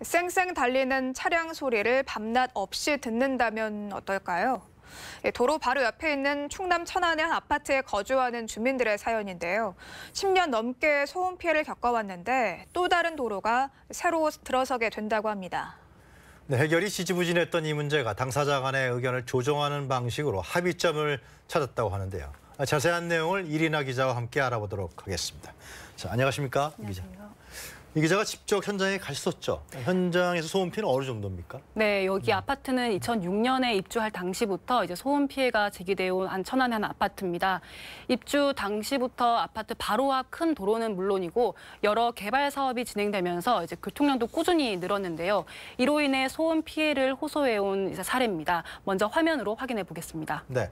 쌩쌩 달리는 차량 소리를 밤낮 없이 듣는다면 어떨까요? 도로 바로 옆에 있는 충남 천안의 한 아파트에 거주하는 주민들의 사연인데요. 10년 넘게 소음 피해를 겪어왔는데 또 다른 도로가 새로 들어서게 된다고 합니다. 네, 해결이 지지부진했던 이 문제가 당사자 간의 의견을 조정하는 방식으로 합의점을 찾았다고 하는데요. 자세한 내용을 이리나 기자와 함께 알아보도록 하겠습니다. 자, 안녕하십니까? 안녕하세요. 이 기자가 직접 현장에 가셨었죠. 현장에서 소음 피해는 어느 정도입니까? 네, 여기 아파트는 2006년에 입주할 당시부터 이제 소음 피해가 제기되어 온 천안의 한 아파트입니다. 입주 당시부터 아파트 바로 앞 큰 도로는 물론이고 여러 개발 사업이 진행되면서 이제 교통량도 꾸준히 늘었는데요. 이로 인해 소음 피해를 호소해온 사례입니다. 먼저 화면으로 확인해 보겠습니다. 네.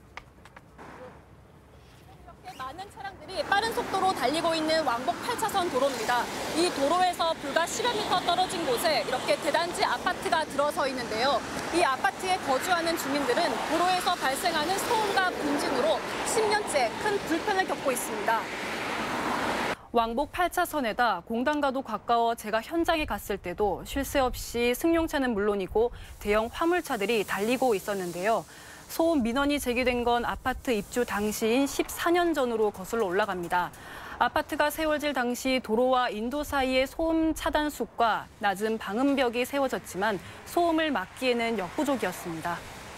많은 차량들이 빠른 속도로 달리고 있는 왕복 8차선 도로입니다. 이 도로에서 불과 10여 미터 떨어진 곳에 이렇게 대단지 아파트가 들어서 있는데요. 이 아파트에 거주하는 주민들은 도로에서 발생하는 소음과 분진으로 10년째 큰 불편을 겪고 있습니다. 왕복 8차선에다 공단과도 가까워 제가 현장에 갔을 때도 쉴 새 없이 승용차는 물론이고 대형 화물차들이 달리고 있었는데요. 소음 민원이 제기된 건 아파트 입주 당시인 14년 전으로 거슬러 올라갑니다. 아파트가 세워질 당시 도로와 인도 사이에 소음 차단술과 낮은 방음벽이 세워졌지만 소음을 막기에는 역부족이었습니다.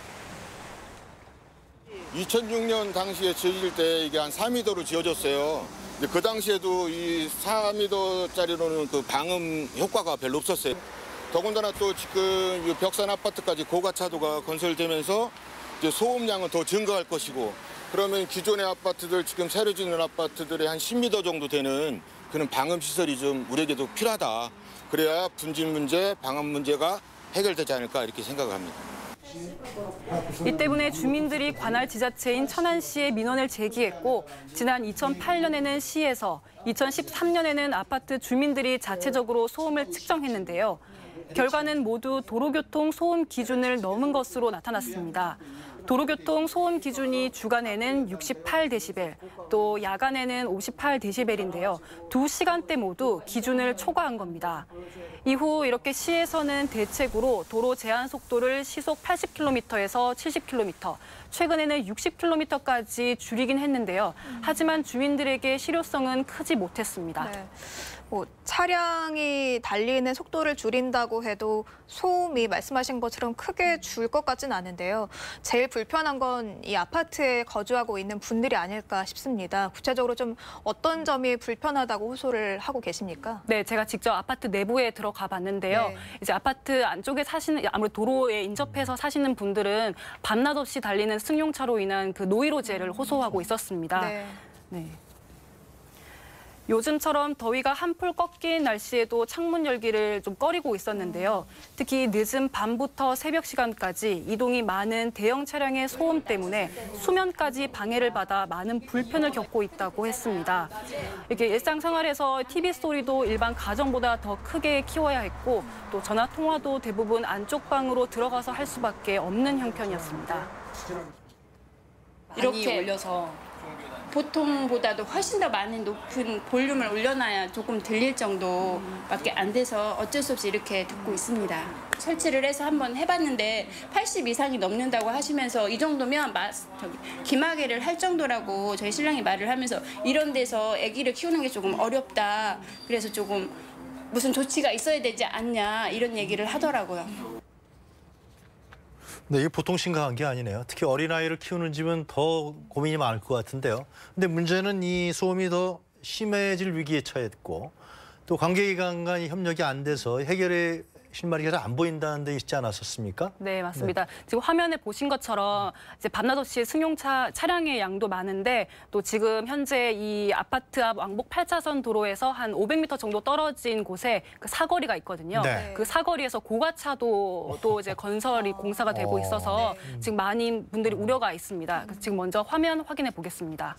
2006년 당시에 지어질 때 이게 한 4m로 지어졌어요. 근데 그 당시에도 이 4m짜리로는 그 방음 효과가 별로 없었어요. 더군다나 또 지금 이 벽산 아파트까지 고가차도가 건설되면서 이제 소음량은 더 증가할 것이고, 그러면 기존의 아파트들, 지금 새로 짓는 아파트들의 한 10m 정도 되는 그런 방음 시설이 좀 우리에게도 필요하다. 그래야 분진 문제, 방음 문제가 해결되지 않을까 이렇게 생각을 합니다. 이 때문에 주민들이 관할 지자체인 천안시에 민원을 제기했고, 지난 2008년에는 시에서, 2013년에는 아파트 주민들이 자체적으로 소음을 측정했는데요. 결과는 모두 도로교통 소음 기준을 넘은 것으로 나타났습니다. 도로교통 소음 기준이 주간에는 68데시벨, 또 야간에는 58데시벨인데요. 두 시간대 모두 기준을 초과한 겁니다. 이후 이렇게 시에서는 대책으로 도로 제한 속도를 시속 80km에서 70km, 최근에는 60km까지 줄이긴 했는데요. 하지만 주민들에게 실효성은 크지 못했습니다. 네. 차량이 달리는 속도를 줄인다고 해도 소음이 말씀하신 것처럼 크게 줄 것 같진 않은데요. 제일 불편한 건 이 아파트에 거주하고 있는 분들이 아닐까 싶습니다. 구체적으로 좀 어떤 점이 불편하다고 호소를 하고 계십니까? 네, 제가 직접 아파트 내부에 들어가 봤는데요. 네. 이제 아파트 안쪽에 사시는, 아무래도 도로에 인접해서 사시는 분들은 밤낮 없이 달리는 승용차로 인한 그 노이로제를 호소하고 있었습니다. 네. 네. 요즘처럼 더위가 한풀 꺾인 날씨에도 창문 열기를 좀 꺼리고 있었는데요. 특히 늦은 밤부터 새벽 시간까지 이동이 많은 대형 차량의 소음 때문에 수면까지 방해를 받아 많은 불편을 겪고 있다고 했습니다. 이렇게 일상생활에서 TV 소리도 일반 가정보다 더 크게 키워야 했고, 또 전화 통화도 대부분 안쪽 방으로 들어가서 할 수밖에 없는 형편이었습니다. 이렇게 올려서 보통보다도 훨씬 더 많은 높은 볼륨을 올려놔야 조금 들릴 정도밖에 안 돼서 어쩔 수 없이 이렇게 듣고 있습니다. 설치를 해서 한번 해봤는데 80 이상이 넘는다고 하시면서 이 정도면 기마개를 할 정도라고 저희 신랑이 말을 하면서 이런 데서 아기를 키우는 게 조금 어렵다. 그래서 조금 무슨 조치가 있어야 되지 않냐 이런 얘기를 하더라고요. 네, 이게 보통 심각한 게 아니네요. 특히 어린아이를 키우는 집은 더 고민이 많을 것 같은데요. 근데 문제는 이 소음이 더 심해질 위기에 처했고, 또 관계기관 간이 협력이 안 돼서 해결의 실마리가 잘 안 보인다는 데 있지 않았었습니까? 네, 맞습니다. 지금 화면에 보신 것처럼 이제 밤낮 없이 승용차 차량의 양도 많은데, 또 지금 현재 이 아파트 앞 왕복 8차선 도로에서 한 500m 정도 떨어진 곳에 그 사거리가 있거든요. 네. 그 사거리에서 고가차도 또 이제 건설이 공사가 되고 있어서 지금 많은 분들이 우려가 있습니다. 그래서 지금 먼저 화면 확인해 보겠습니다.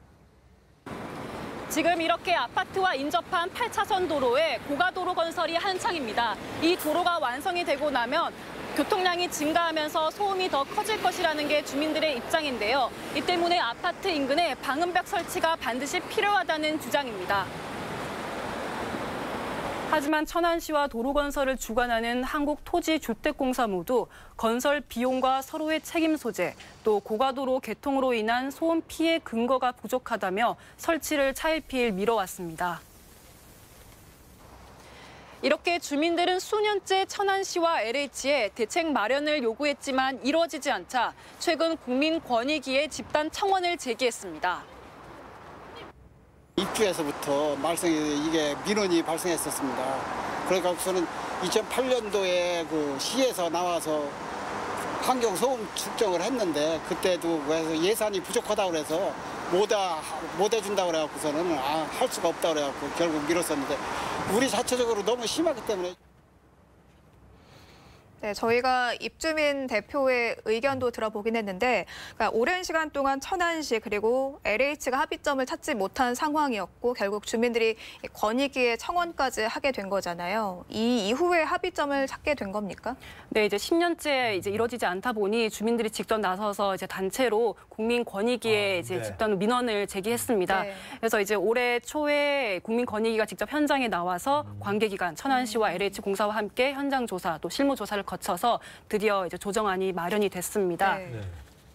지금 이렇게 아파트와 인접한 8차선 도로에 고가도로 건설이 한창입니다. 이 도로가 완성이 되고 나면 교통량이 증가하면서 소음이 더 커질 것이라는 게 주민들의 입장인데요. 이 때문에 아파트 인근에 방음벽 설치가 반드시 필요하다는 주장입니다. 하지만 천안시와 도로건설을 주관하는 한국토지주택공사 모두 건설 비용과 서로의 책임 소재, 또 고가도로 개통으로 인한 소음 피해 근거가 부족하다며 설치를 차일피일 미뤄왔습니다. 이렇게 주민들은 수년째 천안시와 LH에 대책 마련을 요구했지만 이루어지지 않자 최근 국민권익위에 집단 청원을 제기했습니다. 입주에서부터 이게 민원이 발생했었습니다. 그래서 저는 2008년도에 그 시에서 나와서 환경 소음 측정을 했는데 그때도 그래서 예산이 부족하다고 그래서 못 해준다고 그래갖고서는 할 수가 없다고 그래갖고 결국 미뤘었는데 우리 자체적으로 너무 심하기 때문에. 네, 저희가 입주민 대표의 의견도 들어보긴 했는데 그러니까 오랜 시간 동안 천안시 그리고 LH가 합의점을 찾지 못한 상황이었고 결국 주민들이 권익위에 청원까지 하게 된 거잖아요. 이 이후에 합의점을 찾게 된 겁니까? 네, 이제 10년째 이제 이뤄지지 않다 보니 주민들이 직접 나서서 이제 단체로 국민권익위에 이제 네. 집단 민원을 제기했습니다. 네. 그래서 이제 올해 초에 국민권익위가 직접 현장에 나와서 관계기관 천안시와 LH공사와 함께 현장 조사 또 실무 조사를 거쳐서 드디어 이제 조정안이 마련이 됐습니다. 네.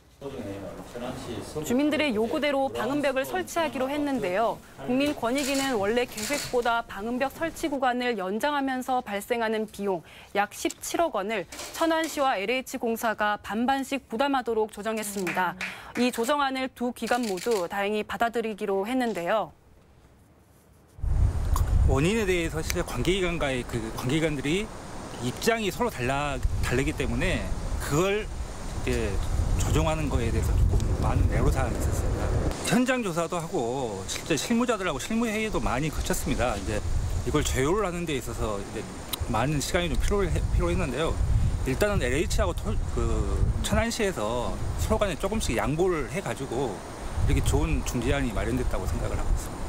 주민들의 요구대로 방음벽을 설치하기로 했는데요. 국민권익위는 원래 계획보다 방음벽 설치 구간을 연장하면서 발생하는 비용 약 17억 원을 천안시와 LH공사가 반반씩 부담하도록 조정했습니다. 이 조정안을 두 기관 모두 다행히 받아들이기로 했는데요. 원인에 대해서 실제 관계기관과의 그 관계기관들이 입장이 서로 다르기 때문에 그걸 이제 조정하는 거에 대해서 조금 많은 애로사항이 있었습니다. 현장 조사도 하고 실제 실무자들하고 실무회의도 많이 거쳤습니다. 이제 이걸 조율을 하는 데 있어서 이제 많은 시간이 좀 필요했는데요. 일단은 LH하고 천안시에서 서로 간에 조금씩 양보를 해가지고 이렇게 좋은 중재안이 마련됐다고 생각을 하고 있습니다.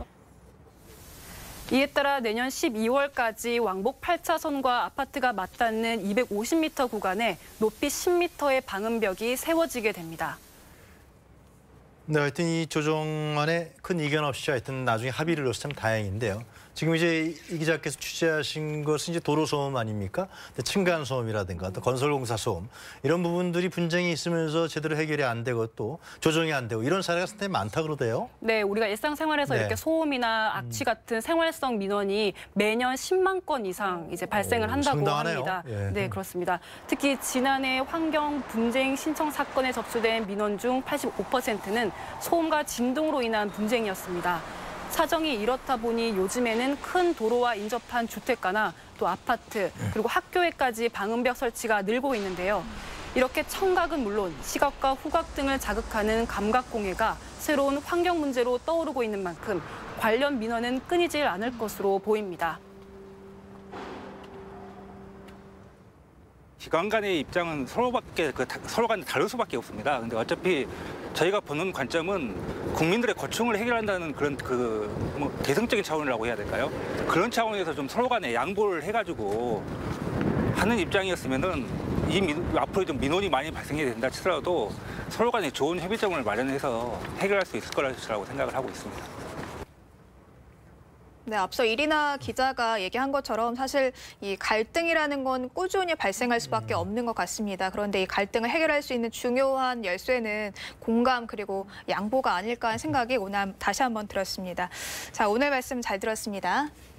이에 따라 내년 12월까지 왕복 8차선과 아파트가 맞닿는 250m 구간에 높이 10m의 방음벽이 세워지게 됩니다. 네, 하여튼 이 조정안에 큰 이견 없이 하여튼 나중에 합의를 이뤄서 참 다행인데요. 지금 이제 이 기자께서 취재하신 것은 이제 도로 소음 아닙니까? 층간 소음이라든가 또 건설공사 소음 이런 부분들이 분쟁이 있으면서 제대로 해결이 안 되고 또 조정이 안 되고 이런 사례가 상당히 많다 그러대요. 네, 우리가 일상생활에서 네. 이렇게 소음이나 악취 같은 생활성 민원이 매년 10만 건 이상 이제 발생을 한다고 상당하네요. 합니다. 예. 네, 그렇습니다. 특히 지난해 환경 분쟁 신청 사건에 접수된 민원 중 85%는 소음과 진동으로 인한 분쟁이었습니다. 사정이 이렇다 보니 요즘에는 큰 도로와 인접한 주택가나 또 아파트 그리고 학교에까지 방음벽 설치가 늘고 있는데요. 이렇게 청각은 물론 시각과 후각 등을 자극하는 감각공해가 새로운 환경 문제로 떠오르고 있는 만큼 관련 민원은 끊이질 않을 것으로 보입니다. 기관 간의 입장은 서로 간에 다를 수밖에 없습니다. 근데 어차피 저희가 보는 관점은 국민들의 고충을 해결한다는 그런 뭐 대승적인 차원이라고 해야 될까요? 그런 차원에서 좀 서로 간에 양보를 해가지고 하는 입장이었으면은 앞으로 좀 민원이 많이 발생이 된다 치더라도 서로 간에 좋은 협의점을 마련해서 해결할 수 있을 거라고 생각을 하고 있습니다. 네, 앞서 이리나 기자가 얘기한 것처럼 사실 이 갈등이라는 건 꾸준히 발생할 수밖에 없는 것 같습니다. 그런데 이 갈등을 해결할 수 있는 중요한 열쇠는 공감 그리고 양보가 아닐까 하는 생각이 오늘 다시 한번 들었습니다. 자, 오늘 말씀 잘 들었습니다.